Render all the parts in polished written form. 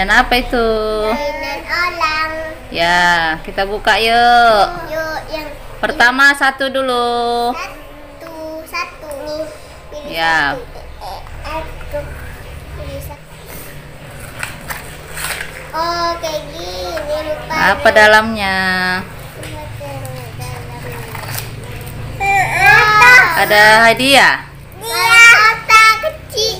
Mainan apa itu? Mainan orang. Ya, kita buka yuk. Yuk, yang Pertama satu dulu. satu nih. Pilih Ya. satu. Pilih satu. Oh, kayak gini lupa. Apa dalamnya? Ada hadiah. Dia otak kecil.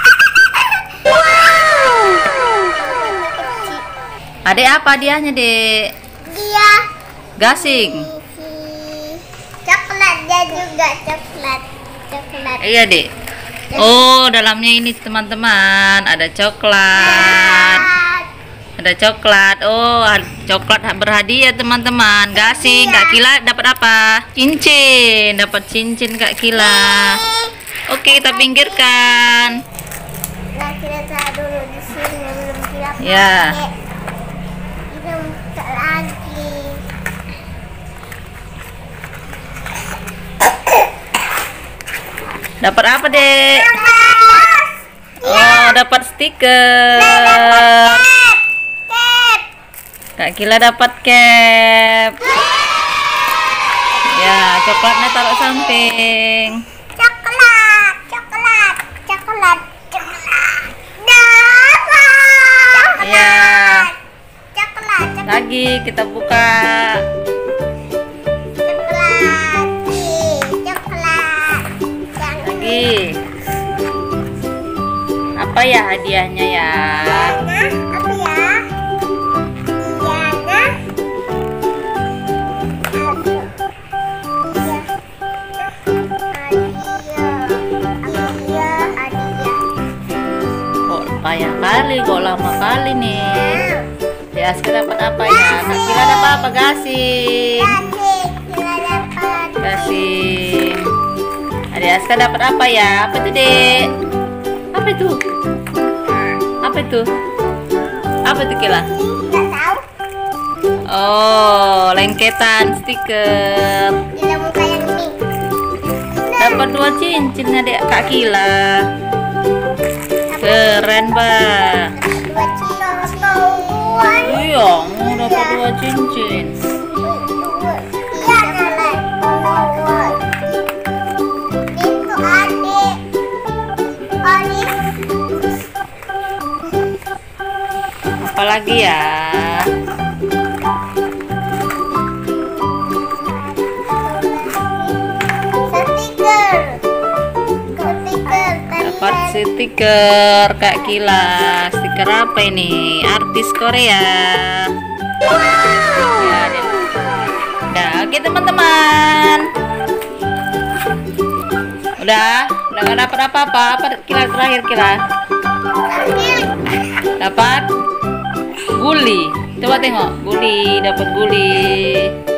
Adek apa hadiahnya, Dek? Dia Gasing. coklat, dia juga coklat. Iya, Dek. Oh, dalamnya ini teman-teman, ada coklat. Ada coklat. Oh, coklat berhadiah teman-teman. Gasing. Kak Kila dapat apa? Cincin. Dapat cincin Kak Kila. Oke, kita pinggirkan. Nah, kita taruh dulu di sini belum kita pakai. Ya. Kita buka lagi. Dapat apa, Dek? Oh, dapat stiker. Kak Kila dapat cap. Ya, coklatnya taruh samping. Coklat. Dapat. Ya. Coklat. Lagi kita buka. Lagi. Apa ya hadiahnya ya? Apa ya? Kok payah kali, kok lama kali nih. Ya, sekarang dapat apa ya? Kak Kila dapat apa? Gasing. Gasing. Adik Aska dapat apa ya? Apa itu, Dek? Apa itu? Apa itu? Apa itu, Kila? Nggak tahu. Oh, lengketan stiker. Kita buka yang ini. Dapat 2 cincin Adik Kak Kila. Keren, Mbak. Dua cincin. Iya, mau dapat 2 cincin. Iya, Nenek. Itu adik. Apa lagi ya? Dapat stiker Kak Kila. Stiker apa ini? Artis Korea. Ya, deh. Udah, oke teman-teman. Udah nggak dapat apa-apa. Apa Kila terakhir Kila? Dapat guli. Coba tengok, guli, dapat guli.